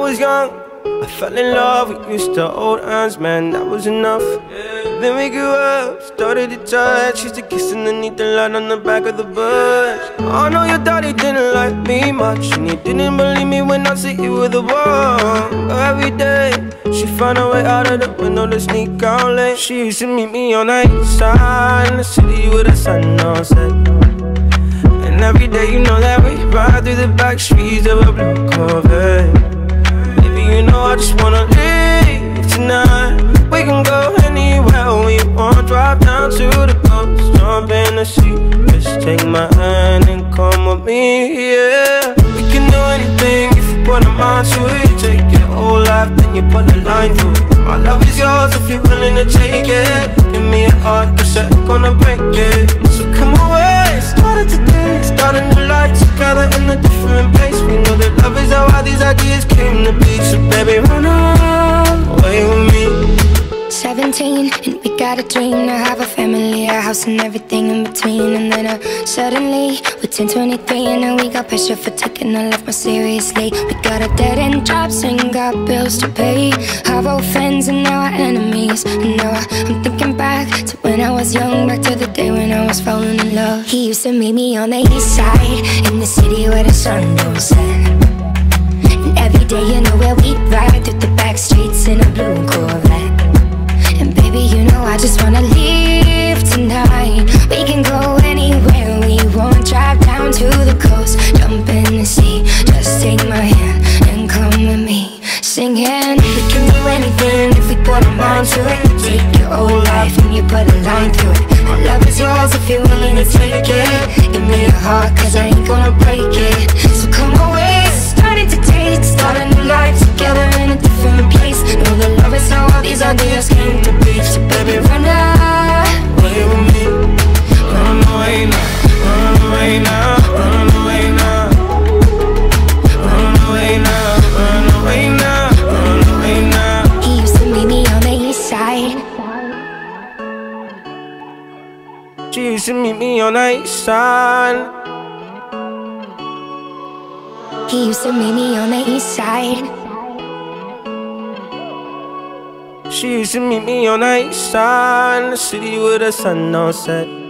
was young, I fell in love. We used to hold hands, man, that was enough. Then we grew up, started to touch. Used to kiss underneath the light on the back of the bus. I know your daddy didn't like me much, and he didn't believe me when I said you were the one. But every day, she found a way out of the window to sneak out late. She used to meet me on the east side, in the city with the sun on set. And every day, you know that we ride through the back streets of a blue Corvette. Baby, you know I just wanna leave tonight. We can go anywhere we want. Drive down to the coast, jump in the sea. Just take my hand and come with me, yeah. We can do anything if you put a mind to it. Take your whole life, then you put a line through it. My love is yours if you're willing to take it. Give me a heart, cause I'm gonna break it. So come away, started today. Starting a life together in a different place. We know that love is how all these ideas came to be. So baby, run away with me. 17 and we got a dream to have a family, a house and everything in between. And then suddenly we're 10, 23 and now we got pressure for taking our life more seriously. We got a dead-end jobs and got bills to pay. Our old friends and now our enemies. And now I'm thinking back to when I was young, back to the day when I was falling in love. He used to meet me on the east side, in the city where the sun don't set. And every day, you know where we ride through the back streets in a blue Corvette. And baby, you know I just wanna leave tonight. We can go anywhere we want. Drive down to the coast, jump in the sea. Just take my hand and come with me, singing. We can do anything if we put a mind to it. Take your whole life and you put a line through it. My love is yours if you're willing to take it. Give me a heart, cause I ain't gonna break it. So come away, starting to date, start a new life together in a different place. Know that love is how all these ideas came to be. So baby, run away with me. Run away now, run away now, run away now. Run away now, run away now, run away now. He used to meet me on the east side. She used to meet me on the east side. He used to meet me on the east side. She used to meet me on the east side, in the city where the sun don't set.